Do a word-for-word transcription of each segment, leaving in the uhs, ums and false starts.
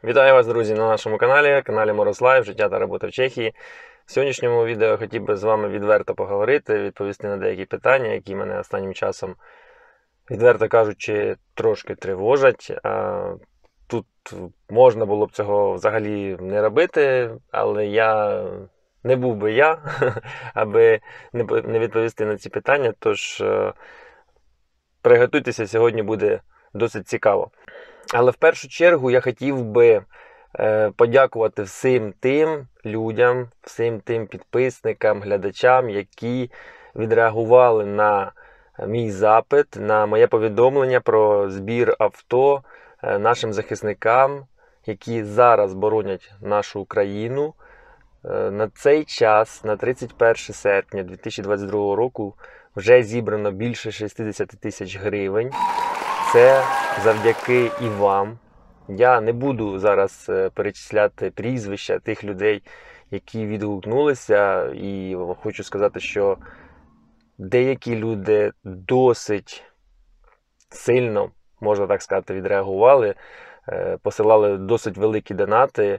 Вітаю вас, друзі, на нашому каналі, каналі Мороз.Лайф, життя та робота в Чехії. В сьогоднішньому відео хотів би з вами відверто поговорити, відповісти на деякі питання, які мене останнім часом, відверто кажучи, трошки тривожать. Тут можна було б цього взагалі не робити, але я не був би я, аби не відповісти на ці питання, тож приготуйтеся, сьогодні буде досить цікаво. Але в першу чергу я хотів би е, подякувати всім тим людям, всім тим підписникам, глядачам, які відреагували на мій запит, на моє повідомлення про збір авто е, нашим захисникам, які зараз боронять нашу Україну. Е, на цей час, на тридцять перше серпня дві тисячі двадцять другого року, вже зібрано більше шістдесят тисяч гривень. Це завдяки і вам. Я не буду зараз перечисляти прізвища тих людей, які відгукнулися. І хочу сказати, що деякі люди досить сильно, можна так сказати, відреагували, посилали досить великі донати.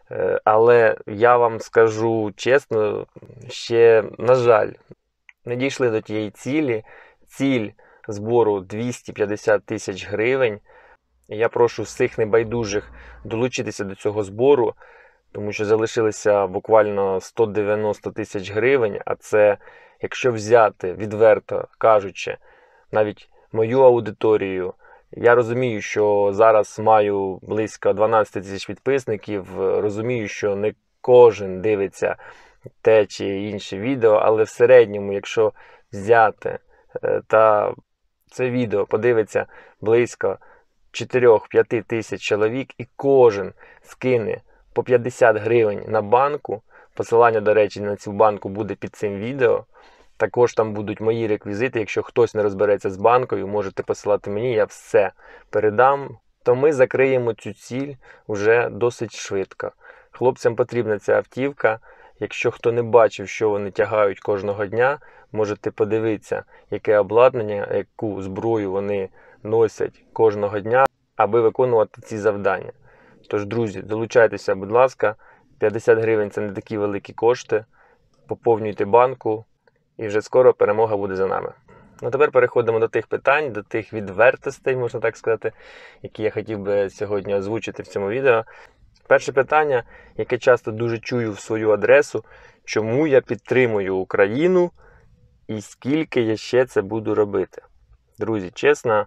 Але я вам скажу чесно, ще, на жаль, не дійшли до тієї цілі. Ціль збору двісті п'ятдесят тисяч гривень. Я прошу всіх небайдужих долучитися до цього збору, тому що залишилося буквально сто дев'яносто тисяч гривень, а це, якщо взяти, відверто кажучи, навіть мою аудиторію, я розумію, що зараз маю близько дванадцять тисяч підписників, розумію, що не кожен дивиться те чи інше відео, але в середньому, якщо взяти та це відео подивиться близько чотири-п'ять тисяч чоловік, і кожен скине по п'ятдесят гривень на банку. Посилання, до речі, на цю банку буде під цим відео. Також там будуть мої реквізити. Якщо хтось не розбереться з банкою, можете посилати мені, я все передам. То ми закриємо цю ціль вже досить швидко. Хлопцям потрібна ця автівка. Якщо хто не бачив, що вони тягають кожного дня, можете подивитися, яке обладнання, яку зброю вони носять кожного дня, аби виконувати ці завдання. Тож, друзі, долучайтеся, будь ласка, п'ятдесят гривень – це не такі великі кошти, поповнюйте банку, і вже скоро перемога буде за нами. Ну, тепер переходимо до тих питань, до тих відвертостей, можна так сказати, які я хотів би сьогодні озвучити в цьому відео. Перше питання, яке часто дуже чую в свою адресу: чому я підтримую Україну і скільки я ще це буду робити? Друзі, чесно,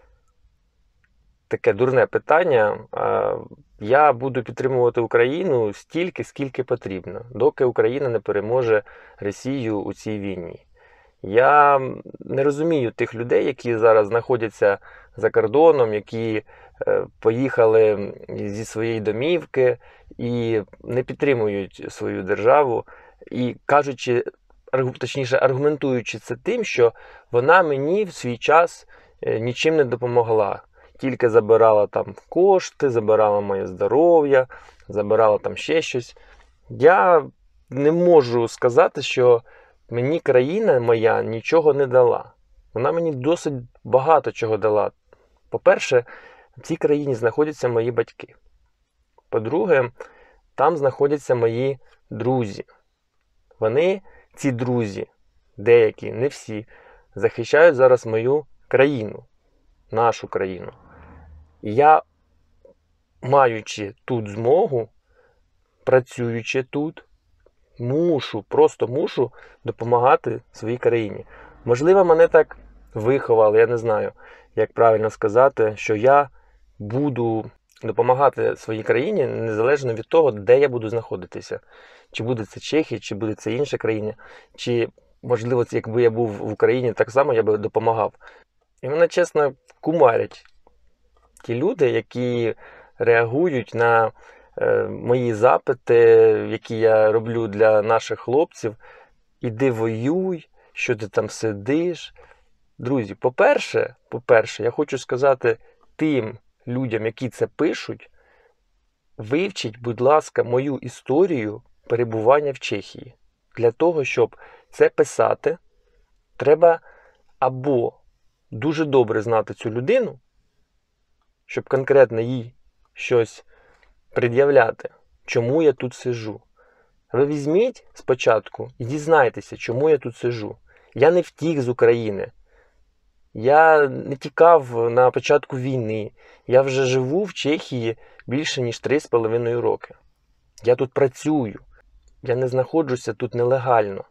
таке дурне питання. Я буду підтримувати Україну стільки, скільки потрібно, доки Україна не переможе Росію у цій війні. Я не розумію тих людей, які зараз знаходяться за кордоном, які поїхали зі своєї домівки і не підтримують свою державу, і кажучи, точніше аргументуючи це тим, що вона мені в свій час нічим не допомогла. Тільки забирала там кошти, забирала моє здоров'я, забирала там ще щось. Я не можу сказати, що мені країна моя нічого не дала. Вона мені досить багато чого дала. По-перше, в цій країні знаходяться мої батьки. По-друге, там знаходяться мої друзі. Вони, ці друзі, деякі, не всі, захищають зараз мою країну, нашу країну. І я, маючи тут змогу, працюючи тут, мушу, просто мушу допомагати своїй країні. Можливо, мене так виховали, я не знаю, як правильно сказати, що я буду допомагати своїй країні незалежно від того, де я буду знаходитися. Чи буде це Чехія, чи буде це інша країна, чи, можливо, якби я був в Україні, так само я би допомагав. І мене, чесно, кумарять ті люди, які реагують на е, мої запити, які я роблю для наших хлопців. Іди воюй, що ти там сидиш. Друзі, по-перше, по-перше, я хочу сказати тим людям, які це пишуть: вивчіть, будь ласка, мою історію перебування в Чехії. Для того, щоб це писати, треба або дуже добре знати цю людину, щоб конкретно їй щось пред'являти, чому я тут сижу. Ви візьміть спочатку і дізнайтеся, чому я тут сижу. Я не втік з України. Я не тікав на початку війни. Я вже живу в Чехії більше, ніж три з половиною роки. Я тут працюю. Я не знаходжуся тут нелегально.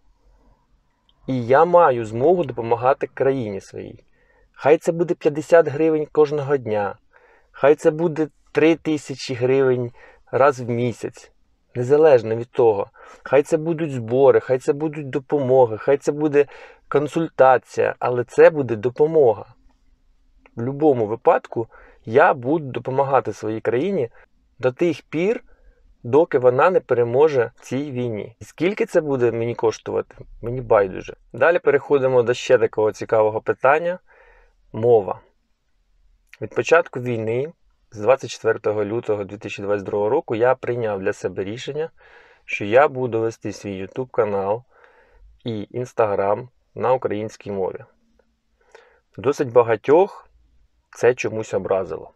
І я маю змогу допомагати країні своїй. Хай це буде п'ятдесят гривень кожного дня. Хай це буде три тисячі гривень раз в місяць. Незалежно від того. Хай це будуть збори, хай це будуть допомоги, хай це буде консультація, але це буде допомога. В будь-якому випадку я буду допомагати своїй країні до тих пір, доки вона не переможе в цій війні. І скільки це буде мені коштувати, мені байдуже. Далі переходимо до ще такого цікавого питання. Мова. Від початку війни, з двадцять четвертого лютого дві тисячі двадцять другого року, я прийняв для себе рішення, що я буду вести свій ютуб канал і інстаграм на українській мові. Досить багатьох це чомусь образило.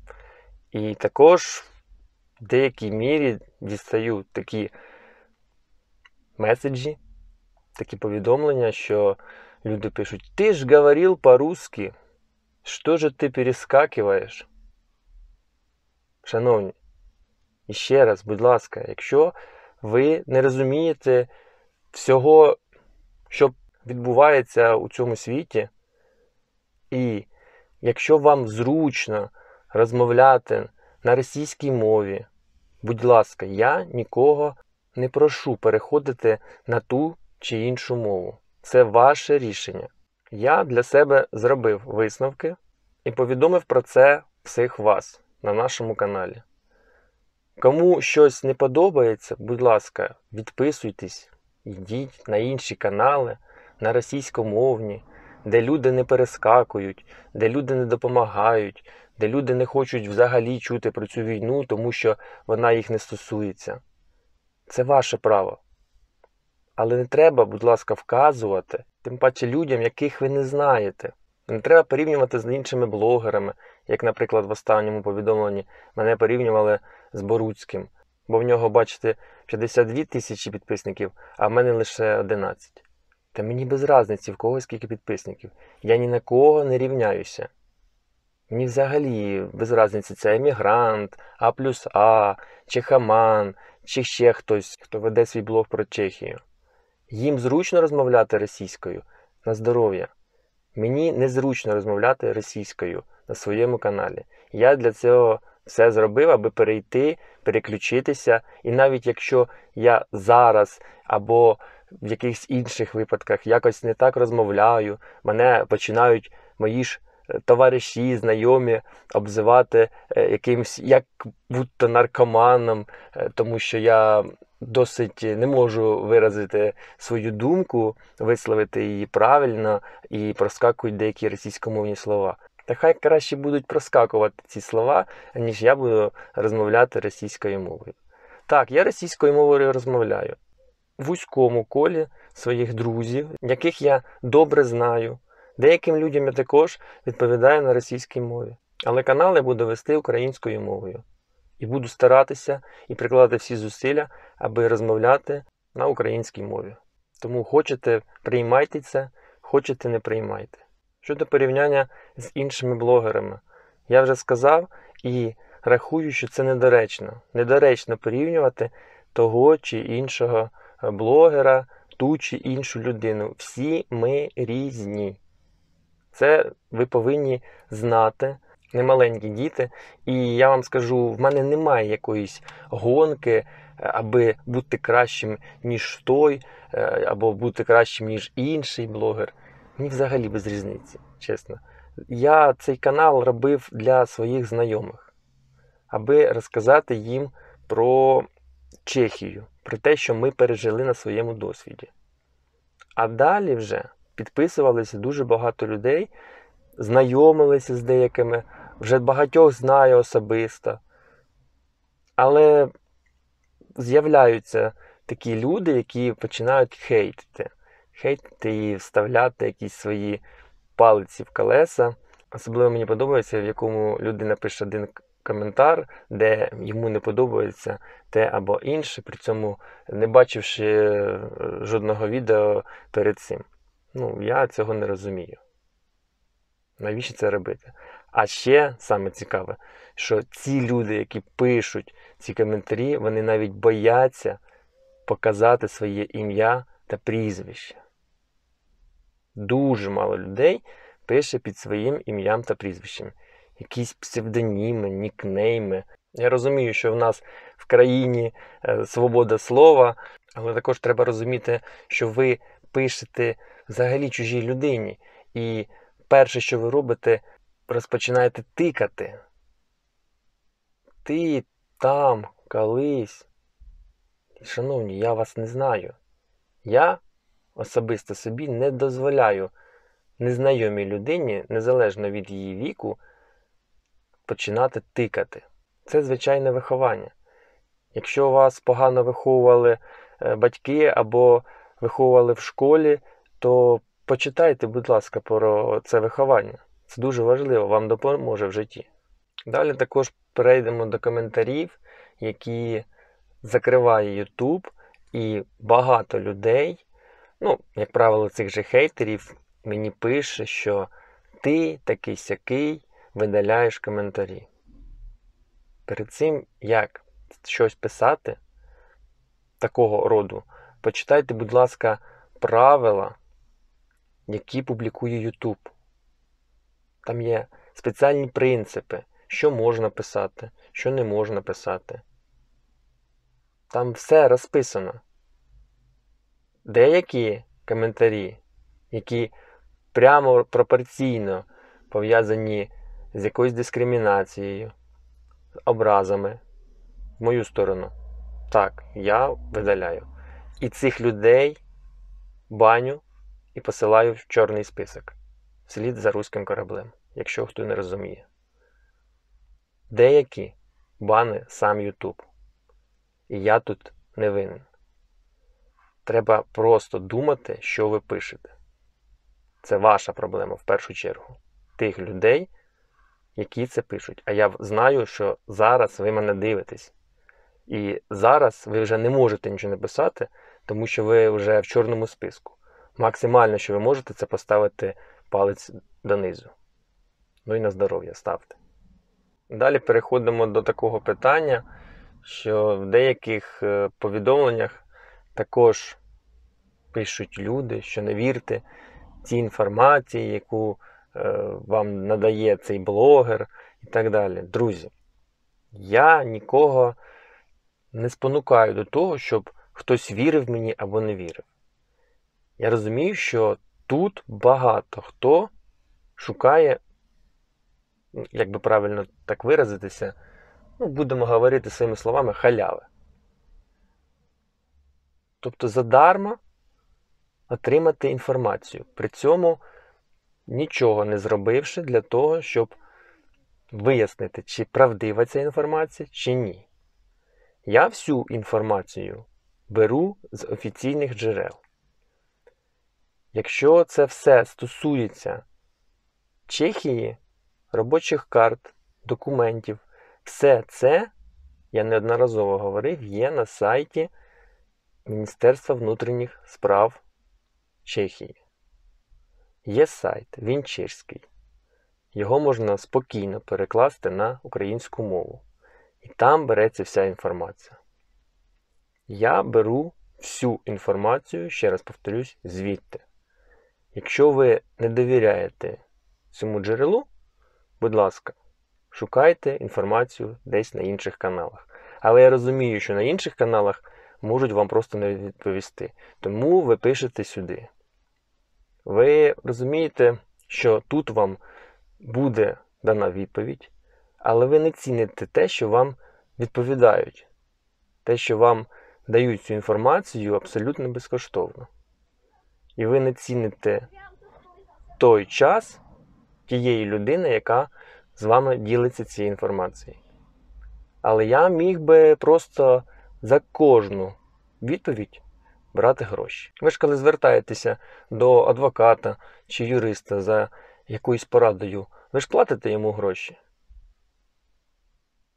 І також в деякій мірі дістаю такі меседжі, такі повідомлення, що люди пишуть: «Ти ж говорив по-русски, що ж ти перескакиваєш?» Шановні, і ще раз, будь ласка, якщо ви не розумієте всього, що відбувається у цьому світі, і якщо вам зручно розмовляти на російській мові, будь ласка, я нікого не прошу переходити на ту чи іншу мову. Це ваше рішення. Я для себе зробив висновки і повідомив про це всіх вас на нашому каналі. Кому щось не подобається, будь ласка, відписуйтесь, йдіть на інші канали, на російськомовні, де люди не перескакують, де люди не допомагають, де люди не хочуть взагалі чути про цю війну, тому що вона їх не стосується. Це ваше право. Але не треба, будь ласка, вказувати, тим паче людям, яких ви не знаєте. Не треба порівнювати з іншими блогерами, як, наприклад, в останньому повідомленні мене порівнювали з Боруцьким. Бо в нього, бачите, п'ятдесят дві тисячі підписників, а в мене лише одинадцять. Та мені без різниці, в кого скільки підписників. Я ні на кого не рівняюся. Мені взагалі без різниці, це емігрант, А плюс А, чехаман, чи ще хтось, хто веде свій блог про Чехію. Їм зручно розмовляти російською на здоров'я. Мені незручно розмовляти російською на своєму каналі. Я для цього все зробив, аби перейти, переключитися. І навіть якщо я зараз або в якихось інших випадках якось не так розмовляю, мене починають мої ж товариші, знайомі обзивати якимось, як будто наркоманом, тому що я досить не можу виразити свою думку, висловити її правильно і проскакують деякі російськомовні слова. Та хай краще будуть проскакувати ці слова, ніж я буду розмовляти російською мовою. Так, я російською мовою розмовляю. В вузькому колі своїх друзів, яких я добре знаю. Деяким людям я також відповідаю на російській мові. Але канал я буду вести українською мовою. І буду старатися і прикладати всі зусилля, аби розмовляти на українській мові. Тому хочете – приймайте це, хочете – не приймайте. Щодо порівняння з іншими блогерами, я вже сказав і рахую, що це недоречно. Недоречно порівнювати того чи іншого блогера, ту чи іншу людину. Всі ми різні. Це ви повинні знати, немаленькі діти. І я вам скажу, в мене немає якоїсь гонки, аби бути кращим, ніж той, або бути кращим, ніж інший блогер. Мені взагалі без різниці, чесно. Я цей канал робив для своїх знайомих, аби розказати їм про Чехію, про те, що ми пережили на своєму досвіді. А далі вже підписувалися дуже багато людей, знайомилися з деякими, вже багатьох знаю особисто. Але з'являються такі люди, які починають хейтити. Хейтити і вставляти якісь свої палиці в колеса. Особливо мені подобається, в якому людина пише один коментар, де йому не подобається те або інше, при цьому не бачивши жодного відео перед цим. Ну, я цього не розумію. Навіщо це робити? А ще саме цікаве, що ці люди, які пишуть ці коментарі, вони навіть бояться показати своє ім'я та прізвище. Дуже мало людей пише під своїм ім'ям та прізвищем. Якісь псевдоніми, нікнейми. Я розумію, що в нас в країні е, свобода слова, але також треба розуміти, що ви пишете взагалі чужій людині. І перше, що ви робите, розпочинаєте тикати. Ти там, колись. Шановні, я вас не знаю. Я особисто собі не дозволяю незнайомій людині, незалежно від її віку, починати тикати. Це звичайне виховання. Якщо вас погано виховували батьки або виховували в школі, то почитайте, будь ласка, про це виховання. Це дуже важливо, вам допоможе в житті. Далі також перейдемо до коментарів, які закриває YouTube, і багато людей, ну, як правило, цих же хейтерів, мені пише, що ти такий-сякий видаляєш коментарі. Перед цим, як щось писати такого роду, почитайте, будь ласка, правила, які публікує YouTube. Там є спеціальні принципи, що можна писати, що не можна писати. Там все розписано. Деякі коментарі, які прямо пропорційно пов'язані з якоюсь дискримінацією, образами в мою сторону, так, я видаляю. І цих людей баню і посилаю в чорний список. Вслід за руським кораблем, якщо хто не розуміє. Деякі бани сам YouTube. І я тут не винен. Треба просто думати, що ви пишете. Це ваша проблема в першу чергу. Тих людей, які це пишуть. А я знаю, що зараз ви мене дивитесь. І зараз ви вже не можете нічого написати, тому що ви вже в чорному списку. Максимально, що ви можете, це поставити палець донизу. Ну і на здоров'я ставте. Далі переходимо до такого питання, що в деяких повідомленнях також пишуть люди, що не вірте цій інформації, яку е, вам надає цей блогер і так далі. Друзі, я нікого не спонукаю до того, щоб хтось вірив мені або не вірив. Я розумію, що тут багато хто шукає, як би правильно так виразитися, ну, будемо говорити своїми словами, халяви. Тобто задарма отримати інформацію, при цьому нічого не зробивши для того, щоб вияснити, чи правдива ця інформація, чи ні. Я всю інформацію беру з офіційних джерел. Якщо це все стосується Чехії, робочих карт, документів, все це, я неодноразово говорив, є на сайті Міністерства внутрішніх справ Чехії. Є сайт, він чеський. Його можна спокійно перекласти на українську мову. І там береться вся інформація. Я беру всю інформацію, ще раз повторюсь, звідти. Якщо ви не довіряєте цьому джерелу, будь ласка, шукайте інформацію десь на інших каналах. Але я розумію, що на інших каналах можуть вам просто не відповісти. Тому ви пишете сюди. Ви розумієте, що тут вам буде дана відповідь, але ви не ціните те, що вам відповідають. Те, що вам дають цю інформацію абсолютно безкоштовно. І ви не ціните той час тієї людини, яка з вами ділиться цією інформацією. Але я міг би просто за кожну відповідь брати гроші. Ви ж коли звертаєтеся до адвоката чи юриста за якоюсь порадою, ви ж платите йому гроші.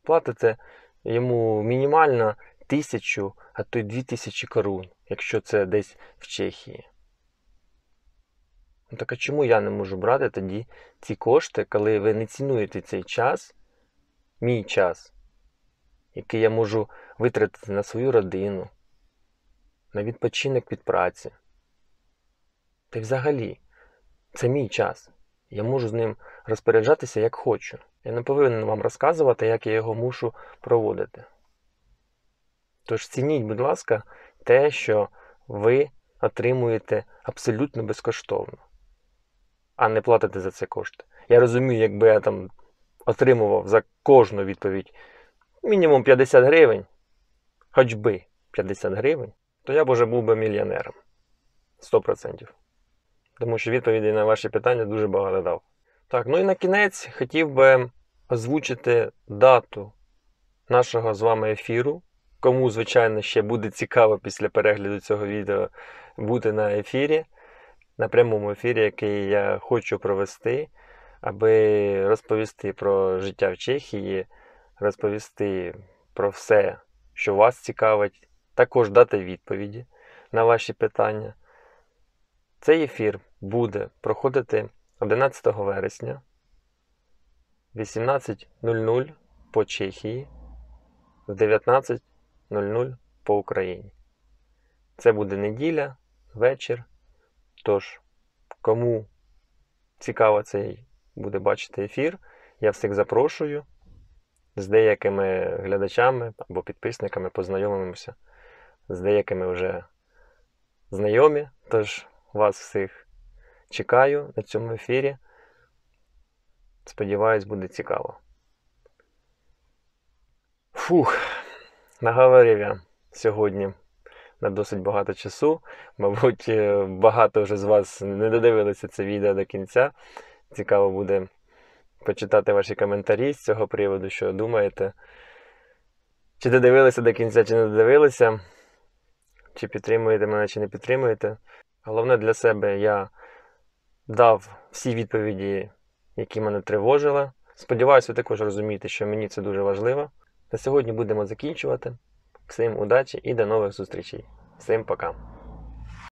платите йому мінімально тисячу, а то й дві тисячі корун, якщо це десь в Чехії. Ну так а чому я не можу брати тоді ці кошти, коли ви не цінуєте цей час, мій час, який я можу витратити на свою родину, на відпочинок від праці? Та й взагалі, це мій час. Я можу з ним розпоряджатися як хочу. Я не повинен вам розказувати, як я його мушу проводити. Тож цініть, будь ласка, те, що ви отримуєте абсолютно безкоштовно, а не платите за це кошти. Я розумію, якби я там отримував за кожну відповідь мінімум п'ятдесят гривень, хоч би п'ятдесят гривень, то я б уже був би мільйонером. сто відсотків. Тому що відповідей на ваші питання дуже багато дав. Так, ну і на кінець хотів би озвучити дату нашого з вами ефіру. Кому, звичайно, ще буде цікаво після перегляду цього відео бути на ефірі, на прямому ефірі, який я хочу провести, аби розповісти про життя в Чехії, розповісти про все, що вас цікавить, також дати відповіді на ваші питання. Цей ефір буде проходити одинадцятого вересня, вісімнадцять нуль нуль по Чехії, в дев'ятнадцять нуль нуль по Україні. Це буде неділя, вечір. Тож, кому цікаво цей буде бачити ефір, я всіх запрошую. З деякими глядачами або підписниками познайомимося. З деякими вже знайомі. Тож, вас всіх чекаю на цьому ефірі. Сподіваюсь, буде цікаво. Фух, наговорив я сьогодні на досить багато часу. Мабуть, багато вже з вас не додивилися це відео до кінця. Цікаво буде почитати ваші коментарі з цього приводу, що думаєте. Чи додивилися до кінця, чи не додивилися. Чи підтримуєте мене, чи не підтримуєте. Головне для себе я дав всі відповіді, які мене тривожили. Сподіваюся, ви також розумієте, що мені це дуже важливо. На сьогодні будемо закінчувати. Всім удачі і до нових зустрічей. Всім пока.